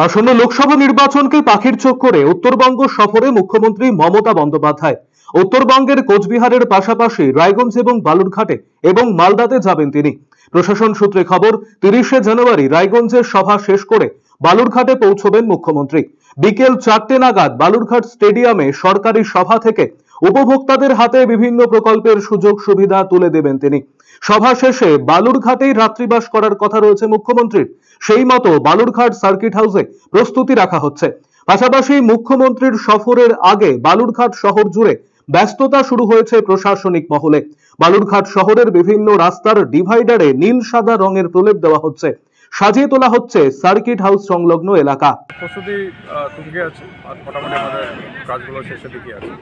আসন্ন লোকসভা নির্বাচনকে পাখির চোখ করে উত্তরবঙ্গ সফরে মুখ্যমন্ত্রী মমতা বন্দ্যোপাধ্যায় উত্তরবঙ্গের কোচবিহারের পাশাপাশি রায়গঞ্জ এবং বালুরঘাটে এবং মালদাতে যাবেন তিনি। প্রশাসন সূত্রে খবর, 30শে জানুয়ারি রায়গঞ্জের সভা শেষ করে বালুরঘাটে পৌঁছবেন মুখ্যমন্ত্রী। বিকেল 4টে নাগাদ বালুরঘাট স্টেডিয়ামে সরকারি সভা থেকে উপভোক্তাদের হাতে বিভিন্ন প্রকল্পের সুযোগ সুবিধা তুলে দেবেন তিনি। সভা শেষে বালুরঘাটেই রাত্রিবাস করার কথা রয়েছে মুখ্যমন্ত্রীর। সেই মতো বালুরঘাট সার্কিট হাউসে প্রস্তুতি রাখা হচ্ছে। পাশাপাশি মুখ্যমন্ত্রীর সফরের আগে বালুরঘাট শহর জুড়ে ব্যস্ততা শুরু হয়েছে প্রশাসনিক মহলে। বালুরঘাট শহরের বিভিন্ন রাস্তার ডিভাইডারে নীল সাদা রঙের প্রলেপ দেওয়া হচ্ছে, সাজিয়ে তোলা হচ্ছে সার্কিট হাউস সংলগ্ন এলাকা। প্রস্তুতি তুঙ্গে আছে আর মোটামুটি আমাদের কাজগুলো শেষের দিকে আছে।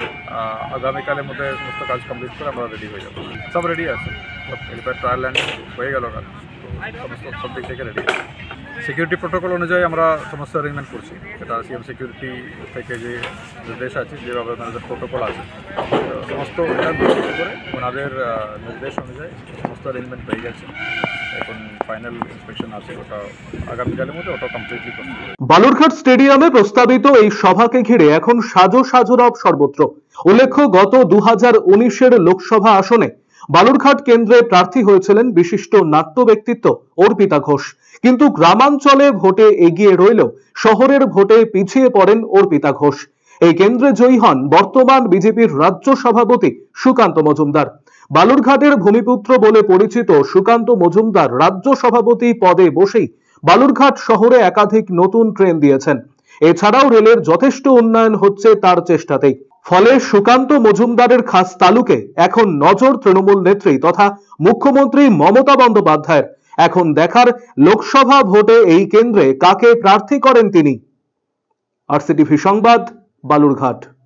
আগামীকালের মধ্যে সমস্ত কাজ কমপ্লিট করে আমরা রেডি হয়ে যাবো। সব রেডি আছে, সব এলিপ্যাড ট্রায়াল ল্যান্ডিং হয়ে গেল কাজ, তো সমস্ত সব দিক থেকে রেডি আছে। সিকিউরিটি প্রোটোকল অনুযায়ী আমরা সমস্ত অ্যারেঞ্জমেন্ট করছি, সেটা সিএম সিকিউরিটি থেকে যে নির্দেশ আছে, যেভাবে ওনাদের প্রোটোকল আছে সমস্ত করে ওনাদের নির্দেশ অনুযায়ী সমস্ত অ্যারেঞ্জমেন্ট হয়ে গেছে। এখন ফাইনাল ইন্সপেকশন আছে, ওটা আগামীকালের মধ্যে ওটা কমপ্লিটলি করতে হবে। বালুরঘাট স্টেডিয়ামে প্রস্তাবিত এই সভাকে ঘিরে এখন সাজো রব সর্বত্র। উল্লেখ্য, গত 2019-এর লোকসভা আসনে বালুরঘাট কেন্দ্রে প্রার্থী হয়েছিলেন বিশিষ্ট নাট্য ব্যক্তিত্ব অর্পিতা ঘোষ, কিন্তু গ্রামাঞ্চলে ভোটে এগিয়ে রইলেও শহরের ভোটে পিছিয়ে পড়েন অর্পিতা ঘোষ। এই কেন্দ্রে জয়ী হন বর্তমান বিজেপির রাজ্য সভাপতি সুকান্ত মজুমদার। বালুরঘাটের ভূমিপুত্র বলে পরিচিত সুকান্ত মজুমদার রাজ্য সভাপতি পদে বসেই বালুরঘাট শহরে একাধিক নতুন ট্রেন দিয়েছেন। এছাড়াও রেলের যথেষ্ট উন্নয়ন হচ্ছে তার চেষ্টাতেই। ফলে সুকান্ত মজুমদারের খাস তালুকে এখন নজর তৃণমূল নেত্রী তথা মুখ্যমন্ত্রী মমতা বন্দ্যোপাধ্যায়ের। এখন দেখার লোকসভা ভোটে এই কেন্দ্রে কাকে প্রার্থী করেন তিনি। আরসিটিভি সংবাদ, বালুরঘাট।